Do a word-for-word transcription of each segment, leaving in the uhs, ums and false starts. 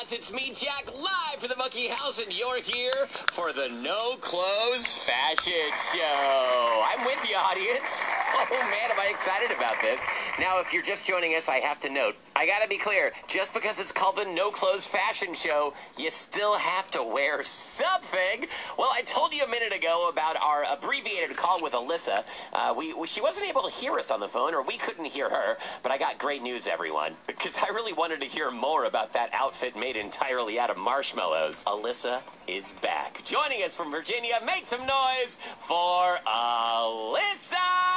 House. It's me, Jack, live for the Monkey House, and you're here for the No Clothes Fashion Show. I'm with you, audience. Oh, man, am I excited about this. Now, if you're just joining us, I have to note, I gotta be clear, just because it's called the No Clothes Fashion Show, you still have to wear something. Well, I told you a minute ago about our abbreviated call with Alyssa. Uh, we, we She wasn't able to hear us on the phone, or we couldn't hear her, but I got great news, everyone, because I really wanted to hear more about that outfit made entirely out of marshmallows. Alyssa is back. Joining us from Virginia, make some noise for Alyssa!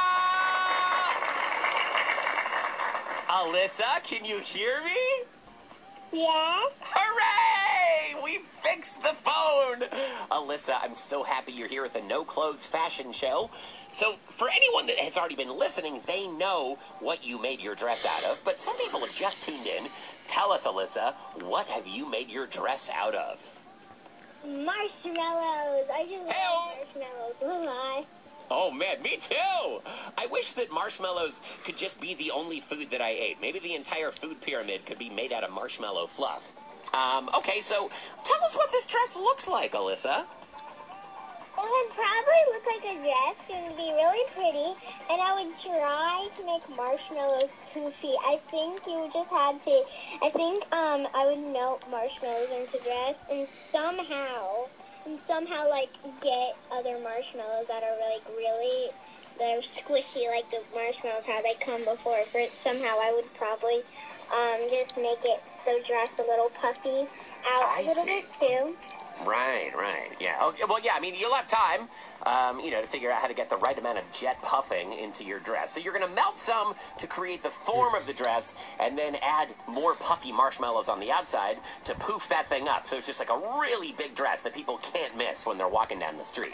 Alyssa, can you hear me? Yes. Hooray! We fixed the phone! Alyssa, I'm so happy you're here at the No Clothes Fashion Show. So, for anyone that has already been listening, they know what you made your dress out of, but some people have just tuned in. Tell us, Alyssa, what have you made your dress out of? Marshmallows. I just Hey-o. love marshmallows. Oh my. Oh, man, me too! I wish that marshmallows could just be the only food that I ate. Maybe the entire food pyramid could be made out of marshmallow fluff. Um, okay, so tell us what this dress looks like, Alyssa. It would probably look like a dress. It would be really pretty, and I would try to make marshmallows poofy. I think you just had to, I think um, I would melt marshmallows into dress, and somehow, and somehow, like, get other marshmallows that are, like, really, that are squishy, like the marshmallows, how they come before. But somehow I would probably um, just make it the dress a little puffy out I a little see. bit, too. Right, right, yeah. Okay, well, yeah, I mean, you'll have time, um, you know, to figure out how to get the right amount of jet puffing into your dress. So you're going to melt some to create the form of the dress, and then add more puffy marshmallows on the outside to poof that thing up. So it's just like a really big dress that people can't miss when they're walking down the street.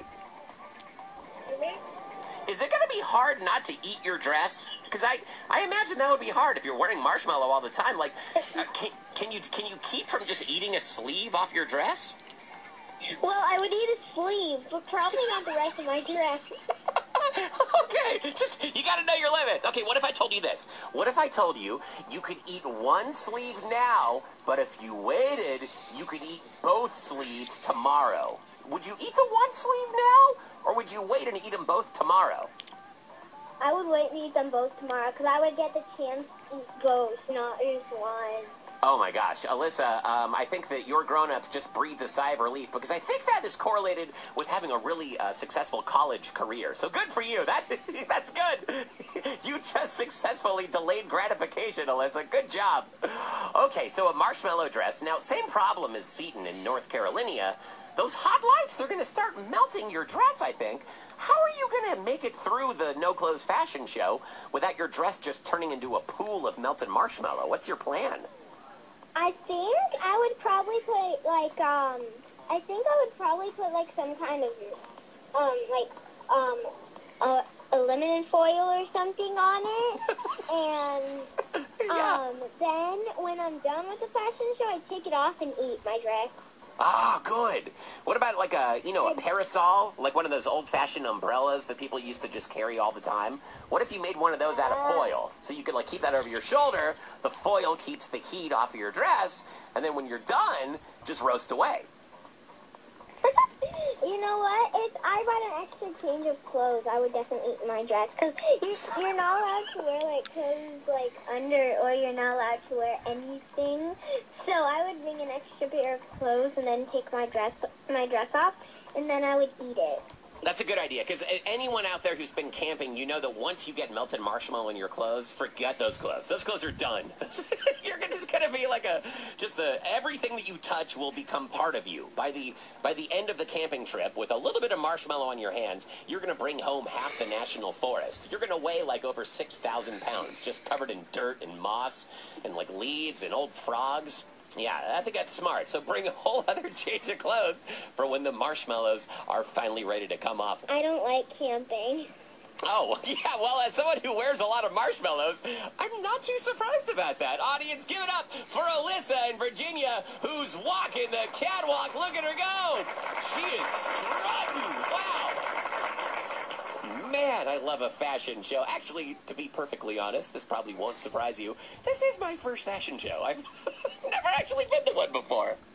Is it going to be hard not to eat your dress? Because I, I imagine that would be hard if you're wearing marshmallow all the time. Like, uh, can, can you can you keep from just eating a sleeve off your dress? Well, I would eat a sleeve, but probably not the rest of my dress. Okay, just, you gotta know your limits. Okay, what if I told you this? What if I told you you could eat one sleeve now, but if you waited, you could eat both sleeves tomorrow? Would you eat the one sleeve now, or would you wait and eat them both tomorrow? I would wait and eat them both tomorrow, because I would get the chance to eat both, not just one. Oh my gosh, Alyssa, um, I think that your grown-ups just breathed a sigh of relief, because I think that is correlated with having a really uh, successful college career. So good for you. That That's good. You just successfully delayed gratification, Alyssa. Good job. Okay, so a marshmallow dress. Now, same problem as Seton in North Carolina. Those hot lights, they're going to start melting your dress, I think. How are you going to make it through the No Clothes Fashion Show without your dress just turning into a pool of melted marshmallow? What's your plan? I think I would probably put, like, um, I think I would probably put, like, some kind of, um, like, um, uh, aluminum foil or something on it. And, Yeah. um, then when I'm done with the fashion show, I take it off and eat my dress. Ah, good. What about like a, you know, a parasol? Like one of those old-fashioned umbrellas that people used to just carry all the time? What if you made one of those out of foil? So you could, like, keep that over your shoulder, the foil keeps the heat off of your dress, and then when you're done, just roast away. You know what? If I bought an extra change of clothes, I would definitely eat my dress. Because you, you're not allowed to wear, like, clothes, like, under, or you're not allowed to wear anything. So I would bring an extra pair of clothes and then take my dress, my dress off, and then I would eat it. That's a good idea, because anyone out there who's been camping, you know that once you get melted marshmallow in your clothes, forget those clothes. Those clothes are done. You're just going to be like a, just a, everything that you touch will become part of you. By the, by the end of the camping trip, with a little bit of marshmallow on your hands, you're going to bring home half the national forest. You're going to weigh like over six thousand pounds, just covered in dirt and moss and like leaves and old frogs. Yeah, I think that's smart. So bring a whole other change of clothes for when the marshmallows are finally ready to come off. I don't like camping. Oh, yeah, well, as someone who wears a lot of marshmallows, I'm not too surprised about that. Audience, give it up for Alyssa in Virginia, who's walking the catwalk. Look at her go. She is strutting. Wow. Man. man, I love a fashion show. Actually, to be perfectly honest, this probably won't surprise you. This is my first fashion show. I've never actually been to one before.